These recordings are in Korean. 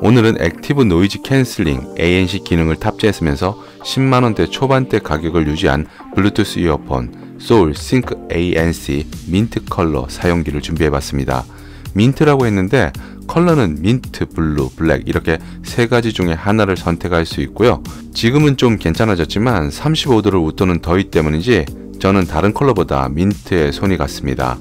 오늘은 액티브 노이즈 캔슬링 ANC 기능을 탑재했으면서 10만원대 초반대 가격을 유지한 블루투스 이어폰 소울 싱크 ANC 민트 컬러 사용기를 준비해봤습니다. 민트라고 했는데 컬러는 민트, 블루, 블랙 이렇게 세 가지 중에 하나를 선택할 수 있고요. 지금은 좀 괜찮아졌지만 35도를 웃도는 더위 때문인지 저는 다른 컬러보다 민트에 손이 갔습니다.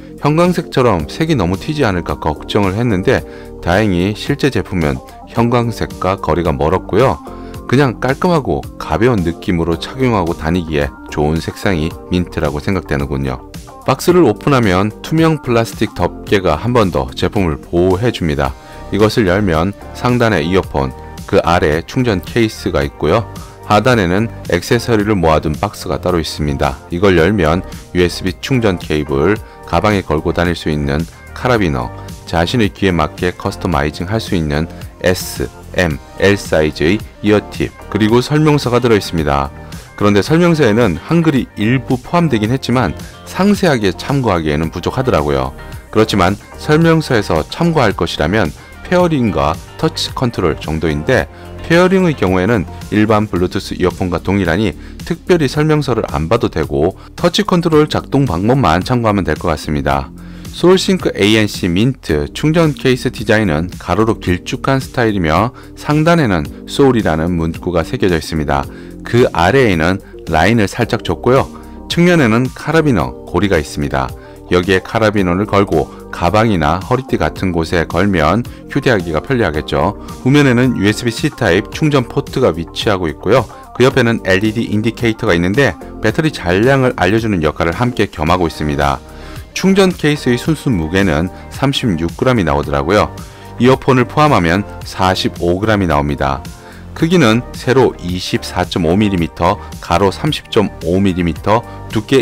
형광색처럼 색이 너무 튀지 않을까 걱정을 했는데 다행히 실제 제품은 형광색과 거리가 멀었고요. 그냥 깔끔하고 가벼운 느낌으로 착용하고 다니기에 좋은 색상이 민트라고 생각되는군요. 박스를 오픈하면 투명 플라스틱 덮개가 한 번 더 제품을 보호해 줍니다. 이것을 열면 상단에 이어폰, 그 아래 충전 케이스가 있고요. 하단에는 액세서리를 모아둔 박스가 따로 있습니다. 이걸 열면 USB 충전 케이블, 가방에 걸고 다닐 수 있는 카라비너, 자신의 귀에 맞게 커스터마이징 할 수 있는 S, M, L 사이즈의 이어팁, 그리고 설명서가 들어있습니다. 그런데 설명서에는 한글이 일부 포함되긴 했지만 상세하게 참고하기에는 부족하더라고요. 그렇지만 설명서에서 참고할 것이라면 페어링과 터치 컨트롤 정도인데 페어링의 경우에는 일반 블루투스 이어폰과 동일하니 특별히 설명서를 안 봐도 되고 터치 컨트롤 작동 방법만 참고하면 될 것 같습니다. 소울싱크 ANC 민트 충전 케이스 디자인은 가로로 길쭉한 스타일이며 상단에는 소울이라는 문구가 새겨져 있습니다. 그 아래에는 라인을 살짝 줬고요. 측면에는 카라비너 고리가 있습니다. 여기에 카라비너를 걸고 가방이나 허리띠 같은 곳에 걸면 휴대하기가 편리하겠죠. 후면에는 USB-C 타입 충전 포트가 위치하고 있고요. 그 옆에는 LED 인디케이터가 있는데 배터리 잔량을 알려주는 역할을 함께 겸하고 있습니다. 충전 케이스의 순수 무게는 36g이 나오더라고요. 이어폰을 포함하면 45g이 나옵니다. 크기는 세로 24.5mm, 가로 30.5mm, 두께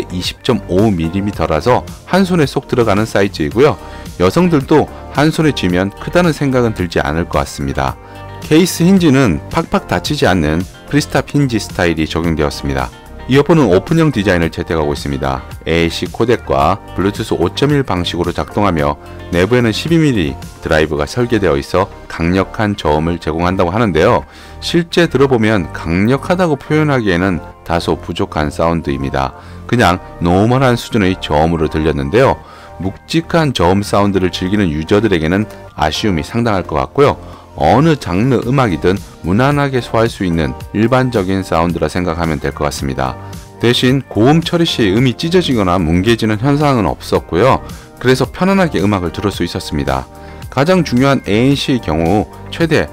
20.5mm라서 한 손에 쏙 들어가는 사이즈이고요. 여성들도 한 손에 쥐면 크다는 생각은 들지 않을 것 같습니다. 케이스 힌지는 팍팍 닫히지 않는 프리스탑 힌지 스타일이 적용되었습니다. 이어폰은 오픈형 디자인을 채택하고 있습니다. AC 코덱과 블루투스 5.1 방식으로 작동하며 내부에는 12mm 드라이브가 설계되어 있어 강력한 저음을 제공한다고 하는데요. 실제 들어보면 강력하다고 표현하기에는 다소 부족한 사운드입니다. 그냥 노멀한 수준의 저음으로 들렸는데요. 묵직한 저음 사운드를 즐기는 유저들에게는 아쉬움이 상당할 것 같고요. 어느 장르 음악이든 무난하게 소화할 수 있는 일반적인 사운드라 생각하면 될 것 같습니다. 대신 고음 처리 시 음이 찢어지거나 뭉개지는 현상은 없었고요. 그래서 편안하게 음악을 들을 수 있었습니다. 가장 중요한 ANC의 경우 최대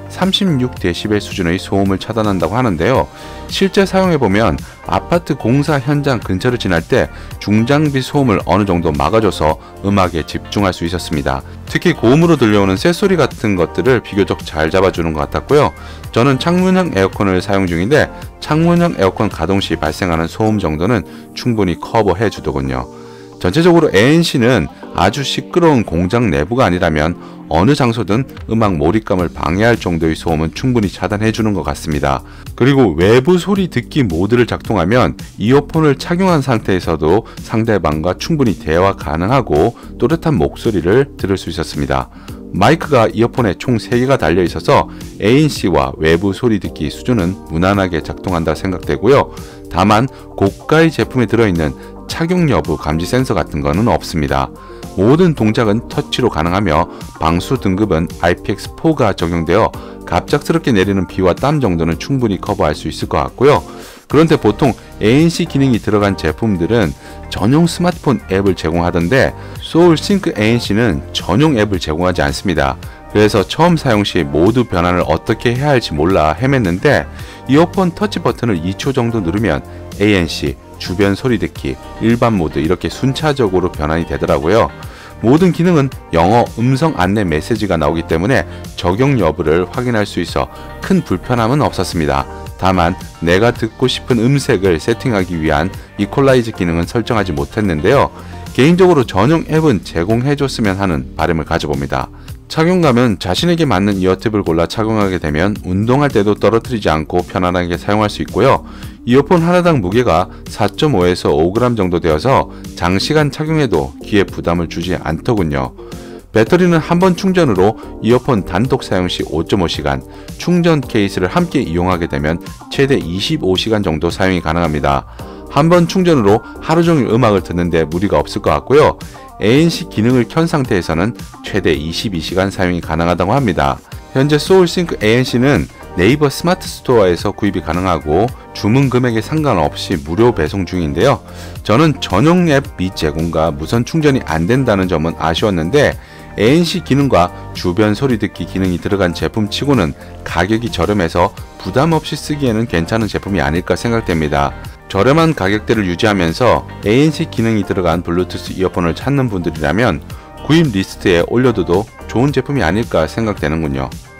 36dB 수준의 소음을 차단한다고 하는데요. 실제 사용해보면 아파트 공사 현장 근처를 지날 때 중장비 소음을 어느 정도 막아줘서 음악에 집중할 수 있었습니다. 특히 고음으로 들려오는 쇳소리 같은 것들을 비교적 잘 잡아주는 것 같았고요. 저는 창문형 에어컨을 사용 중인데 창문형 에어컨 가동 시 발생하는 소음 정도는 충분히 커버해 주더군요. 전체적으로 ANC는 아주 시끄러운 공장 내부가 아니라면 어느 장소든 음악 몰입감을 방해할 정도의 소음은 충분히 차단해주는 것 같습니다. 그리고 외부 소리 듣기 모드를 작동하면 이어폰을 착용한 상태에서도 상대방과 충분히 대화 가능하고 또렷한 목소리를 들을 수 있었습니다. 마이크가 이어폰에 총 3개가 달려 있어서 ANC와 외부 소리 듣기 수준은 무난하게 작동한다 생각되고요. 다만 고가의 제품에 들어있는 착용 여부 감지 센서 같은 거는 없습니다. 모든 동작은 터치로 가능하며 방수 등급은 IPX4가 적용되어 갑작스럽게 내리는 비와 땀 정도는 충분히 커버할 수 있을 것 같고요. 그런데 보통 ANC 기능이 들어간 제품들은 전용 스마트폰 앱을 제공하던데 소울 싱크 ANC는 전용 앱을 제공하지 않습니다. 그래서 처음 사용 시 모두 변환을 어떻게 해야 할지 몰라 헤맸는데 이어폰 터치 버튼을 2초 정도 누르면 ANC, 주변 소리 듣기, 일반 모드 이렇게 순차적으로 변환이 되더라고요. 모든 기능은 영어 음성 안내 메시지가 나오기 때문에 적용 여부를 확인할 수 있어 큰 불편함은 없었습니다. 다만 내가 듣고 싶은 음색을 세팅하기 위한 이퀄라이즈 기능은 설정하지 못했는데요. 개인적으로 전용 앱은 제공해줬으면 하는 바람을 가져봅니다. 착용감은 자신에게 맞는 이어팁을 골라 착용하게 되면 운동할 때도 떨어뜨리지 않고 편안하게 사용할 수 있고요. 이어폰 하나당 무게가 4.5에서 5g 정도 되어서 장시간 착용해도 귀에 부담을 주지 않더군요. 배터리는 한 번 충전으로 이어폰 단독 사용 시 5.5시간, 충전 케이스를 함께 이용하게 되면 최대 25시간 정도 사용이 가능합니다. 한 번 충전으로 하루 종일 음악을 듣는데 무리가 없을 것 같고요. ANC 기능을 켠 상태에서는 최대 22시간 사용이 가능하다고 합니다. 현재 소울싱크 ANC는 네이버 스마트 스토어에서 구입이 가능하고 주문 금액에 상관없이 무료 배송 중인데요. 저는 전용 앱 미제공과 무선 충전이 안 된다는 점은 아쉬웠는데 ANC 기능과 주변 소리 듣기 기능이 들어간 제품 치고는 가격이 저렴해서 부담 없이 쓰기에는 괜찮은 제품이 아닐까 생각됩니다. 저렴한 가격대를 유지하면서 ANC 기능이 들어간 블루투스 이어폰을 찾는 분들이라면 구입 리스트에 올려둬도 좋은 제품이 아닐까 생각되는군요.